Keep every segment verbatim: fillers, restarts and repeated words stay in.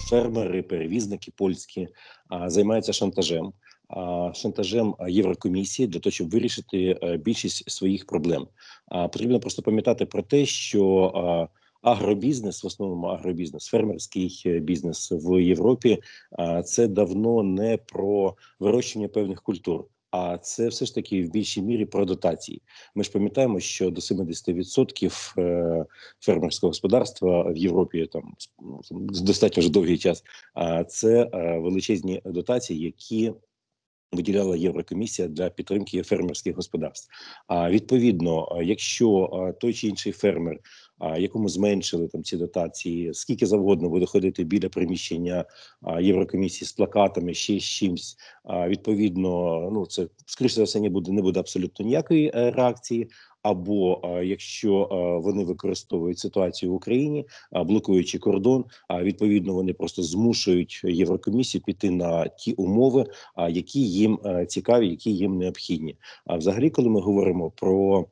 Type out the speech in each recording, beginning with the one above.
фермери, перевізники польські а, займаються шантажем. а, Шантажем а, Єврокомісії для того, щоб вирішити а, більшість своїх проблем. А, Потрібно просто пам'ятати про те, що а, агробізнес, в основному агробізнес, фермерський е, бізнес в Європі, а, це давно не про вирощення певних культур. А це все ж таки в більшій мірі про дотації. Ми ж пам'ятаємо, що до сімдесят відсотків е, фермерського господарства в Європі там ну, достатньо вже довгий час. А це е, величезні дотації, які виділяла Єврокомісія для підтримки фермерських господарств. А відповідно, якщо той чи інший фермер, якому зменшили там ці дотації, скільки завгодно буде ходити біля приміщення Єврокомісії з плакатами, ще з чимсь, відповідно, ну це скоріше за все не буде не буде абсолютно ніякої е, реакції. Або а, якщо а, вони використовують ситуацію в Україні, а, блокуючи кордон, а відповідно вони просто змушують Єврокомісію піти на ті умови, а, які їм а, цікаві, які їм необхідні. А взагалі, коли ми говоримо про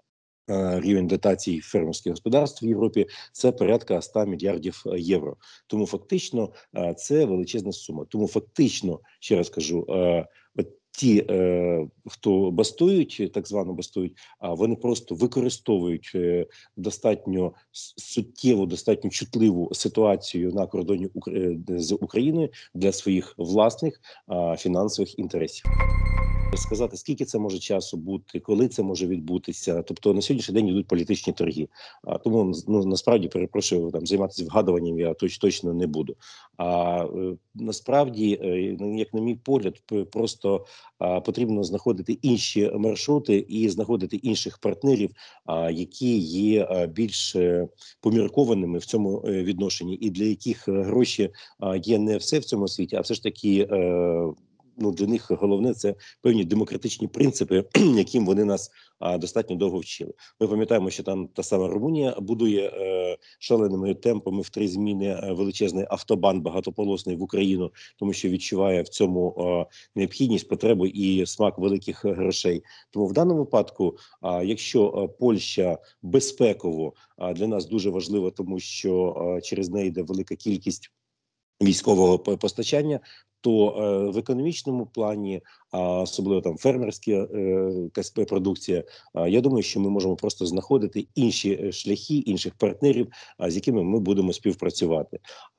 а, рівень дотацій фермерських господарств в Європі, це порядка ста мільярдів євро. Тому фактично а, це величезна сума. Тому фактично, ще раз кажу, а, от ті, е, хто бастують, так звано бастують, а вони просто використовують е, достатньо суттєву, достатньо чутливу ситуацію на кордоні Укра- з Україною для своїх власних а, фінансових інтересів. Сказати, скільки це може часу бути, коли це може відбутися. Тобто на сьогоднішній день йдуть політичні торги. А тому ну насправді перепрошую, там займатися вгадуванням я точ, точно не буду. А е, насправді, е, ну, як на мій погляд, п- просто а, потрібно знаходити інші маршрути і знаходити інших партнерів, а, які є а, більш е, поміркованими в цьому е, відношенні, і для яких е, гроші а, є не все в цьому світі, а все ж таки. Е, Ну, для них головне це певні демократичні принципи, яким вони нас а, достатньо довго вчили. Ми пам'ятаємо, що там та сама Румунія будує е, шаленими темпами в три зміни е, величезний автобан багатополосний в Україну, тому що відчуває в цьому е, необхідність, потребу і смак великих грошей. Тому в даному випадку, а, якщо е, Польща безпеково а, для нас дуже важлива, тому що е, через неї йде велика кількість військового по- постачання, то е, в економічному плані, а особливо там фермерська е, КСП продукція, а, я думаю, що ми можемо просто знаходити інші е, шляхи, інших партнерів, а, з якими ми будемо співпрацювати.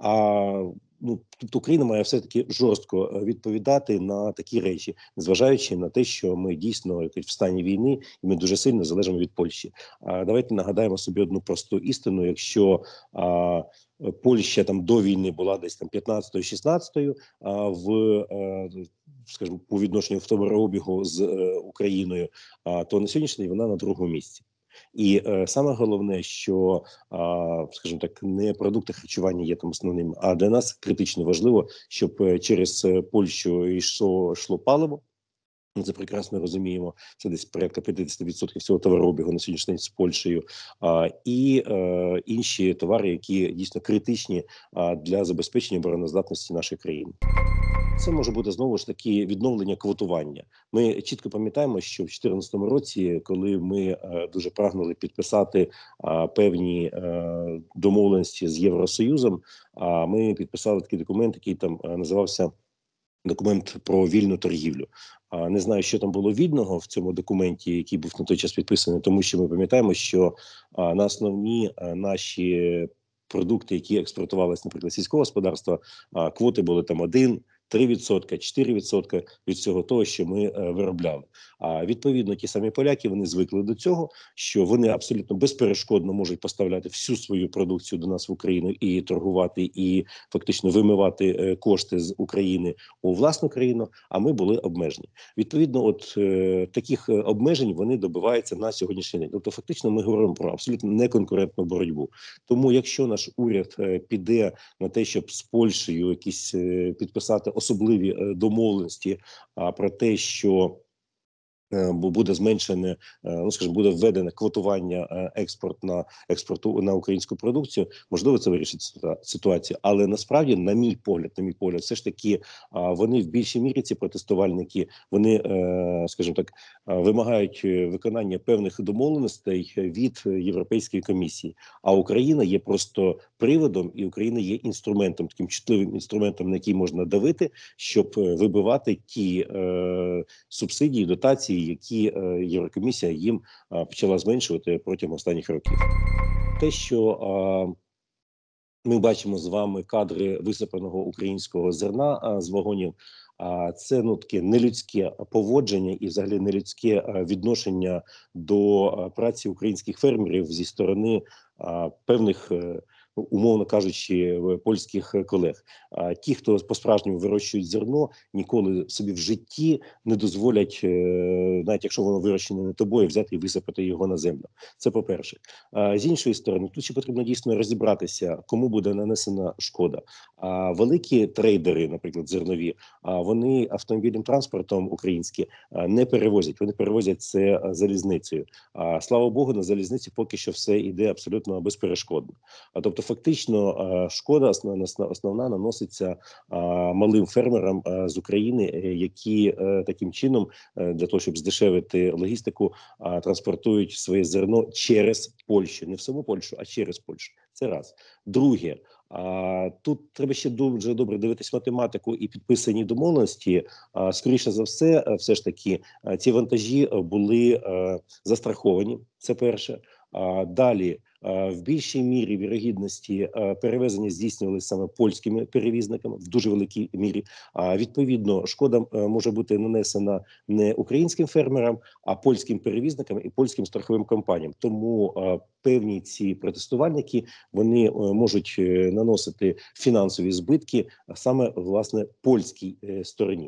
А ну тобто Україна має все таки жорстко е, відповідати на такі речі, незважаючи на те, що ми дійсно якось в стані війни, і ми дуже сильно залежимо від Польщі. А давайте нагадаємо собі одну просту істину: якщо а, Польща там до війни була десь там п'ятнадцятою-шістнадцятою, а в е, скажімо, по відношенню в товарообігу з е, Україною, а то на сьогоднішній день вона на другому місці. І е, саме головне, що, а, скажімо так, не продукти харчування є там основним, а для нас критично важливо, щоб е, через е, Польщу йшло, йшло паливо. Ми це прекрасно розуміємо. Це десь порядка п'ятдесят відсотків всього товарообігу на сьогоднішній день з Польщею, а, і е, інші товари, які дійсно критичні а, для забезпечення обороноздатності нашої країни. Це може бути знову ж таки відновлення квотування. Ми чітко пам'ятаємо, що в дві тисячі чотирнадцятому році, коли ми е, дуже прагнули підписати е, певні е, домовленості з Євросоюзом, а ми підписали такий документ, який там е, називався документ про вільну торгівлю. А не знаю, що там було вільного в цьому документі, який був на той час підписаний, тому що ми пам'ятаємо, що а, на основні а, наші продукти, які експортувалися, наприклад, сільського господарства, а, квоти були там один, три відсотки, чотири відсотки від всього того, що ми е, виробляли. А відповідно, ті самі поляки, вони звикли до цього, що вони абсолютно безперешкодно можуть поставляти всю свою продукцію до нас в Україну і торгувати, і фактично вимивати е, кошти з України у власну країну, а ми були обмежені. Відповідно, от е, таких е, обмежень вони добиваються на сьогоднішній день. Тобто, фактично, ми говоримо про абсолютно неконкурентну боротьбу. Тому, якщо наш уряд е, піде на те, щоб з Польщею якісь е, підписати особливі е, домовленості а, про те, що бо буде зменшене, ну скажімо, буде введене квотування експорт на експорту на українську продукцію. Можливо, це вирішить ситуацію, але насправді, на мій погляд, на мій погляд, все ж таки вони в більшій мірі, ці протестувальники, вони, скажімо так, вимагають виконання певних домовленостей від Європейської комісії. А Україна є просто приводом, і Україна є інструментом, таким чутливим інструментом, на який можна давити, щоб вибивати ті е, субсидії, дотації, які е, Єврокомісія їм е, почала зменшувати протягом останніх років. Те, що е, ми бачимо з вами кадри висипаного українського зерна а, з вагонів, а це ну таке нелюдське поводження і взагалі нелюдське а, відношення до а, праці українських фермерів зі сторони а, певних, а, умовно кажучи, польських колег. А ті, хто по-справжньому вирощують зерно, ніколи собі в житті не дозволять, навіть якщо воно вирощене не тобою, взяти і висипати його на землю. Це по-перше. А з іншої сторони, тут ще потрібно дійсно розібратися, кому буде нанесена шкода. А великі трейдери, наприклад, зернові, а вони автомобільним транспортом українські не перевозять. Вони перевозять це залізницею. А слава Богу, на залізниці поки що все йде абсолютно безперешкодно. А тобто, фактично, шкода основна, основна наноситься малим фермерам з України, які таким чином, для того, щоб здешевити логістику, транспортують своє зерно через Польщу. Не в саму Польщу, а через Польщу. Це раз. Друге, а, тут треба ще дуже добре дивитись математику і підписані домовленості. А, скоріше за все, все ж таки, ці вантажі були а, застраховані, це перше. А, далі, в більшій мірі вірогідності перевезення здійснювалися саме польськими перевізниками в дуже великій мірі. А відповідно, шкода може бути нанесена не українським фермерам, а польським перевізникам і польським страховим компаніям. Тому певні ці протестувальники, вони можуть наносити фінансові збитки саме, власне, польській стороні.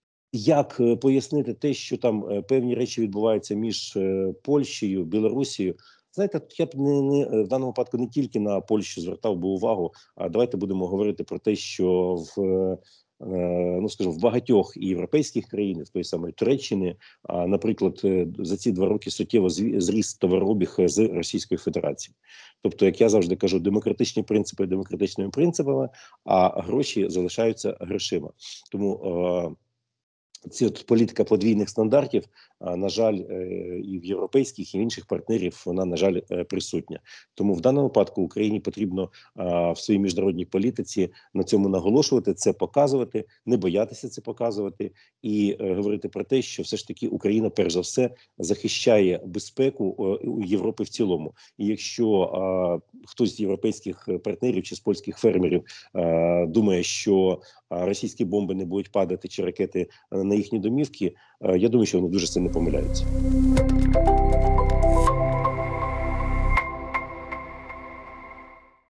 Як пояснити те, що там певні речі відбуваються між Польщею, Білорусією? Знаєте, я б не, не в даному випадку не тільки на Польщу звертав би увагу, а давайте будемо говорити про те, що в ну скажімо, в багатьох європейських країнах, в той самої Туреччини, наприклад, за ці два роки суттєво зріс товарообіг з Російської Федерації. Тобто, як я завжди кажу, демократичні принципи демократичними принципами, а гроші залишаються грошима. Тому ці от політика подвійних стандартів, на жаль, і в європейських, і в інших партнерів вона, на жаль, присутня. Тому в даному випадку Україні потрібно в своїй міжнародній політиці на цьому наголошувати, це показувати, не боятися це показувати і говорити про те, що все ж таки Україна, перш за все, захищає безпеку Європи в цілому. І якщо хтось з європейських партнерів чи з польських фермерів думає, що російські бомби не будуть падати чи ракети на їхні домівки, я думаю, що вони дуже сильно помиляються.